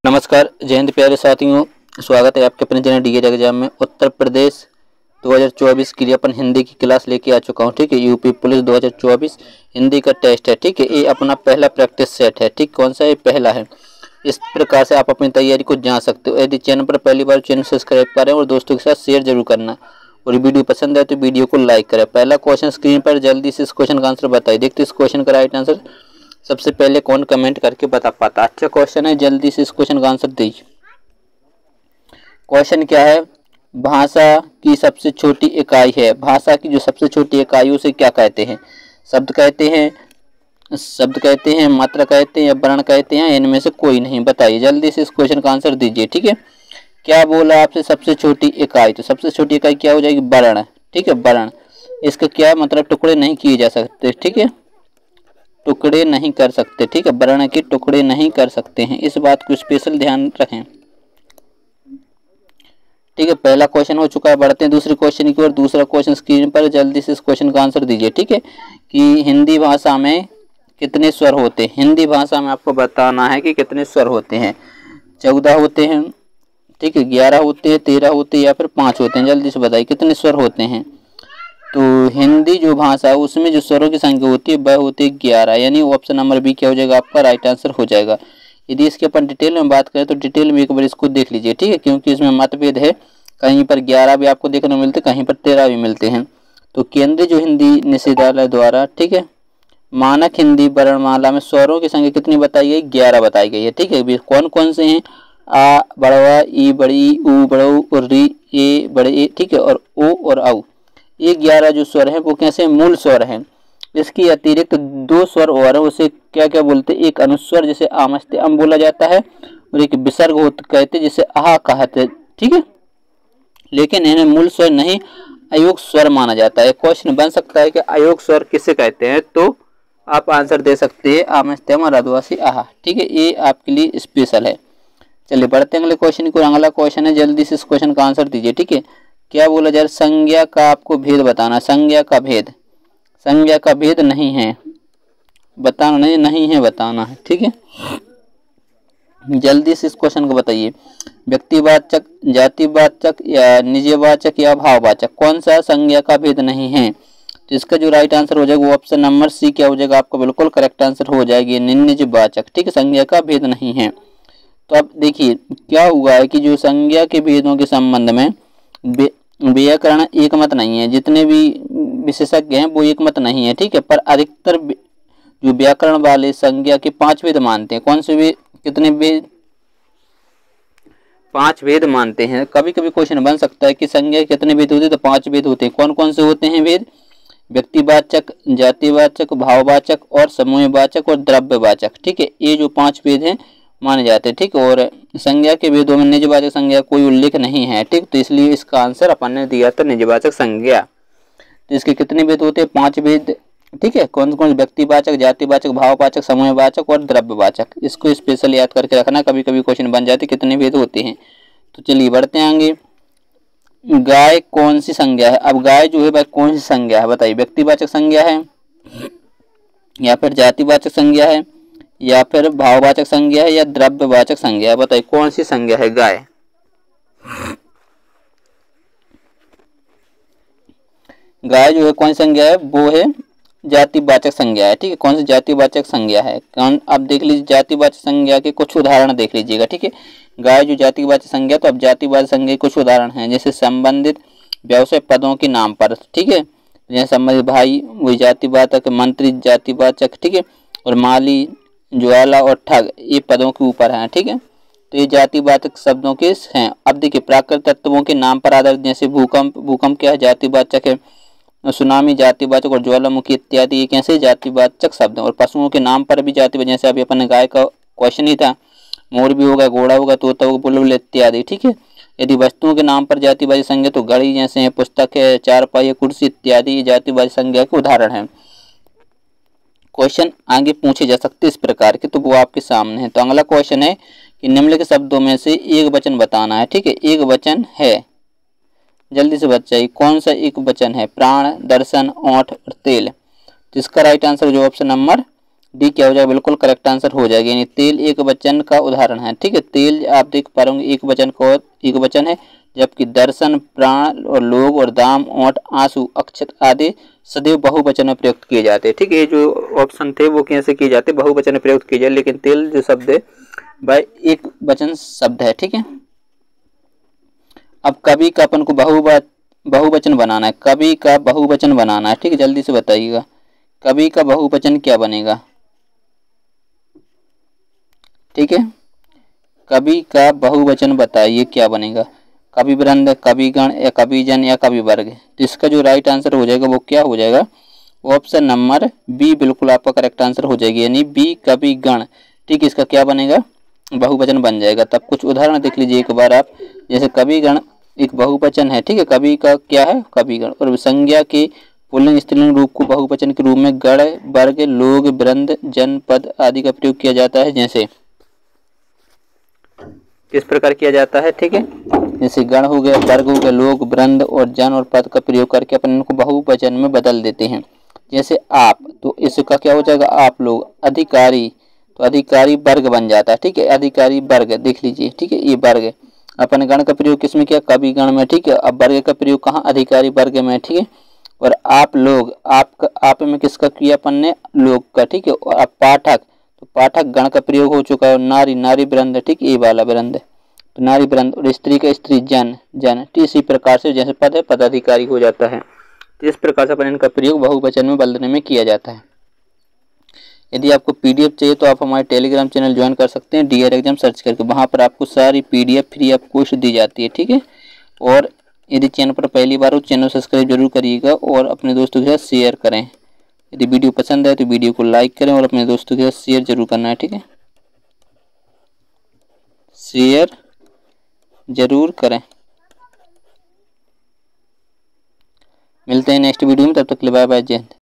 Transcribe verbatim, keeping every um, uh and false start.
नमस्कार, जय हिंद प्यारे साथियों। स्वागत है आपके अपने चैनल डी ए एग्जाम में। उत्तर प्रदेश दो हज़ार चौबीस के लिए अपन हिंदी की क्लास लेके आ चुका हूँ। ठीक है, यूपी पुलिस दो हज़ार चौबीस हिंदी का टेस्ट है। ठीक है, ये अपना पहला प्रैक्टिस सेट है। ठीक, कौन सा है? पहला है। इस प्रकार से आप अपनी तैयारी को जान सकते हो। यदि चैनल पर पहली बार चैनल सब्सक्राइब करें और दोस्तों के साथ शेयर जरूर करना, और वीडियो पसंद है तो वीडियो को लाइक करें। पहला क्वेश्चन स्क्रीन पर, जल्दी से इस क्वेश्चन का आंसर बताइए। देखते इस क्वेश्चन का राइट आंसर सबसे पहले कौन कमेंट करके बता पाता। अच्छा क्वेश्चन है, जल्दी से इस क्वेश्चन का आंसर दीजिए। क्वेश्चन क्या है? भाषा की सबसे छोटी इकाई है। भाषा की जो सबसे छोटी इकाई उसे क्या कहते हैं? शब्द कहते हैं, शब्द कहते हैं, मात्रा कहते हैं, या वर्ण कहते हैं, इनमें से कोई नहीं। बताइए जल्दी से इस क्वेश्चन का आंसर दीजिए। ठीक है, क्या बोला आपसे? सबसे छोटी इकाई। तो सबसे छोटी इकाई क्या हो जाएगी? वर्ण। ठीक है, वर्ण। इसका क्या मतलब? टुकड़े नहीं किए जा सकते। ठीक है, टुकड़े नहीं कर सकते। ठीक है, वर्ण के टुकड़े नहीं कर सकते हैं, इस बात को स्पेशल ध्यान रखें। ठीक है, पहला क्वेश्चन हो चुका है। बढ़ते हैं दूसरे क्वेश्चन की ओर। दूसरा क्वेश्चन स्क्रीन पर, जल्दी से इस क्वेश्चन का आंसर दीजिए। ठीक है, कि हिंदी भाषा में कितने स्वर होते हैं? हिंदी भाषा में आपको बताना है कि कितने स्वर होते हैं। चौदह होते हैं, ठीक है, ग्यारह होते हैं, तेरह होते हैं, या फिर पाँच होते हैं। जल्दी से बताइए कितने स्वर होते हैं। तो हिंदी जो भाषा है उसमें जो स्वरों की संख्या होती है वह होती है ग्यारह, यानी ऑप्शन नंबर बी क्या हो जाएगा? आपका राइट आंसर हो जाएगा। यदि इसके अपन डिटेल में बात करें तो डिटेल में एक बार इसको देख लीजिए। ठीक है, क्योंकि इसमें मतभेद है। कहीं पर ग्यारह भी आपको देखने को मिलते, कहीं पर तेरह भी मिलते हैं। तो केंद्रीय जो हिंदी निदेशालय द्वारा, ठीक है, मानक हिंदी वर्णमाला में स्वरों की संख्या कितनी बताई गई? ग्यारह बताई गई है। ठीक है, कौन कौन से हैं? आ बड़वा, ई बड़ी, ऊ बड़ऊ, और री ए बड़े ए। ठीक है, और ओ और औ, ये ग्यारह जो स्वर हैं वो कैसे? मूल स्वर हैं। इसके अतिरिक्त दो स्वर और हैं, उसे क्या क्या बोलते हैं? एक अनुस्वर जिसे आमस्ते अम बोला जाता है, और एक विसर्ग होते कहते जिसे आह कहते। ठीक है, लेकिन इन्हें मूल स्वर नहीं, अयोग स्वर माना जाता है। क्वेश्चन बन सकता है कि अयोग स्वर किसे कहते हैं, तो आप आंसर दे सकते हैं आमस्ते अम और आदिवासी आह। ठीक है, ये आपके लिए स्पेशल है। चलिए बढ़ते हैं अगले क्वेश्चन को। अगला क्वेश्चन है, जल्दी से इस क्वेश्चन का आंसर दीजिए। ठीक है, क्या बोला जा रहा है? संज्ञा का आपको भेद बताना। संज्ञा का भेद, संज्ञा का भेद नहीं है बताना, नहीं नहीं है बताना है। ठीक है, जल्दी से इस क्वेश्चन को बताइए। व्यक्तिवाचक, जातिवाचक, या निजवाचक, या भाववाचक, कौन सा संज्ञा का भेद नहीं है? तो इसका जो राइट आंसर हो जाएगा वो ऑप्शन नंबर सी क्या हो जाएगा? आपका बिल्कुल करेक्ट आंसर हो जाएगी, निजवाचक। ठीक है, संज्ञा का भेद नहीं है। तो अब देखिए क्या हुआ है कि जो संज्ञा के भेदों के संबंध में व्याकरण एक मत नहीं है। जितने भी विशेषज्ञ हैं वो एक मत नहीं है। ठीक है, पर अधिकतर जो व्याकरण वाले संज्ञा के पांच वेद मानते हैं। कौन से वेद? कितने वेद? पांच वेद मानते हैं। कभी कभी क्वेश्चन बन सकता है कि संज्ञा कितने वेद होते हैं, तो पांच वेद होते हैं। कौन कौन से होते हैं वेद? व्यक्तिवाचक, जातिवाचक, भाववाचक, और समूहवाचक, और द्रव्यवाचक। ठीक है, ये जो पांच वेद हैं माने जाते हैं। ठीक, और संज्ञा के भेदों में निजवाचक संज्ञा कोई उल्लेख नहीं है। ठीक, तो इसलिए इसका आंसर अपन ने दिया था निजवाचक संज्ञा। तो इसके कितने भेद होते हैं? पांच भेद। ठीक है, कौन कौन? व्यक्तिवाचक, जातिवाचक, भाववाचक, समूहवाचक, और द्रव्यवाचक। इसको स्पेशल याद करके रखना, कभी कभी क्वेश्चन बन जाते कितने भेद होते हैं। तो चलिए बढ़ते हैं आगे। गाय कौन सी संज्ञा है? अब गाय जो है भाई कौन सी संज्ञा है बताइए? व्यक्तिवाचक संज्ञा है, या फिर जातिवाचक संज्ञा है, या फिर भाववाचक संज्ञा है, या द्रव्यवाचक संज्ञा है? बताइए कौन सी संज्ञा है गाय? गाय जो है कौन सी संज्ञा है? वो है जातिवाचक संज्ञा है। ठीक है, कौन सी जातिवाचक संज्ञा है? कौन? अब देख लीजिए जातिवाचक संज्ञा के कुछ उदाहरण देख लीजिएगा। ठीक है, गाय जो जातिवाचक संज्ञा, तो अब जातिवाचक संज्ञा के कुछ उदाहरण हैं, जैसे संबंधित व्यवसाय पदों के नाम पर। ठीक है, जैसे संबंधित भाई वही जातिवाचक, मंत्री जातिवाचक। ठीक है, और माली, ज्वाला और ठग ये पदों के ऊपर हैं। ठीक है, तो ये जातिवाचक शब्दों के हैं। अब देखिए प्राकृतिक तत्वों के नाम पर आधारित, जैसे भूकंप, भूकंप क्या है? जातिवाचक है। सुनामी जातिवाचक, और ज्वालामुखी इत्यादि ये कैसे? जातिवाचक शब्द। और पशुओं के नाम पर भी जातिवाचक, जैसे अभी अपन गाय का क्वेश्चन ही था, मोर भी होगा, घोड़ा होगा, तोता होगा, बुलबुल इत्यादि। ठीक है, यदि वस्तुओं के नाम पर जातिवाचक संज्ञा, तो घड़ी जैसे है, पुस्तक है, चारपाई, कुर्सी इत्यादि जातिवाचक संज्ञा के उदाहरण हैं। क्वेश्चन आगे पूछे जा सकते इस प्रकार के, तो वो आपके सामने है। तो अगला क्वेश्चन है कि निम्नलिखित शब्दों में से एक वचन बताना है। ठीक है, एक वचन है, जल्दी से बताइए कौन सा एक वचन है? प्राण, दर्शन, ओठ और तेल। तो इसका राइट आंसर जो ऑप्शन नंबर डी क्या हो जाएगा, बिल्कुल करेक्ट आंसर हो जाएगा। यानी तेल एक वचन का उदाहरण है, ठीक है। तेल आप देख पा रहे होंगे एक वचन को एक वचन है, जबकि दर्शन, प्राण और लोग और दाम, ओंठ, आंसू, अक्षत आदि सदैव बहुवचन में प्रयुक्त किए जाते हैं, ठीक है। ये जो ऑप्शन थे वो कैसे किए जाते हैं, बहुवचन में प्रयुक्त किए जाए, लेकिन तेल जो शब्द है वह एक वचन शब्द है, ठीक है। अब कवि का अपन को बहुवचन बहुवचन बनाना है, कवि का बहुवचन बनाना है, ठीक है। जल्दी से बताइएगा कवि का बहुवचन क्या बनेगा, ठीक है। कवि का बहुवचन बताइए क्या बनेगा, कवि वृंद, कविगण या कविजन या कवि वर्ग। तो इसका जो राइट आंसर हो जाएगा वो क्या हो जाएगा, ऑप्शन नंबर बी बिल्कुल आपका करेक्ट आंसर हो जाएगी, यानी बी कविगण, ठीक है। इसका क्या बनेगा, बहुवचन बन जाएगा। तब कुछ उदाहरण देख लीजिए एक बार आप, जैसे कविगण एक बहुवचन है, ठीक है। कवि का क्या है, कविगण, और संज्ञा के पुल्लिंग स्त्रीलिंग रूप को बहुवचन के रूप में गण, वर्ग, लोग, वृंद, जन, पद आदि का प्रयोग किया जाता है। जैसे किस प्रकार किया जाता है, ठीक है। जैसे गण हो गया, वर्ग हो गया, लोग, वृंद और जन और पद का प्रयोग करके अपन इनको बहुवचन में बदल देते हैं। जैसे आप, तो इसका क्या हो जाएगा, आप लोग। अधिकारी, तो अधिकारी वर्ग बन जाता है, ठीक है। अधिकारी वर्ग देख लीजिए, ठीक है। ये वर्ग अपन गण का प्रयोग किसमें किया, कवि गण में, ठीक है। अब वर्ग का प्रयोग कहाँ, अधिकारी वर्ग में, ठीक है। और आप लोग, आप आप में किसका किया अपन ने, लोग का, ठीक है। और अब पाठक, तो पाठक गण का प्रयोग हो चुका है। नारी, नारी वृंद, ठीक है, ये वाला वृंद, तो नारी वृंद। और स्त्री का स्त्री, जन, जन, इसी प्रकार से जैसे पद है पदाधिकारी हो जाता है। तो इस प्रकार से अपन इनका प्रयोग बहुवचन में बदलने में किया जाता है। यदि आपको पीडीएफ चाहिए तो आप हमारे टेलीग्राम चैनल ज्वाइन कर सकते हैं, डीआर एग्जाम सर्च करके, वहाँ पर आपको सारी पीडीएफ फ्री ऑफ कॉस्ट दी जाती है, ठीक है। और यदि चैनल पर पहली बार हो चैनल सब्सक्राइब जरूर करिएगा और अपने दोस्तों के साथ शेयर करें। यदि वीडियो पसंद है तो वीडियो को लाइक करें और अपने दोस्तों के साथ शेयर जरूर करना है, ठीक है। शेयर जरूर करें। मिलते हैं नेक्स्ट वीडियो में, तब तक के लिए बाय बाय, जय हिंद।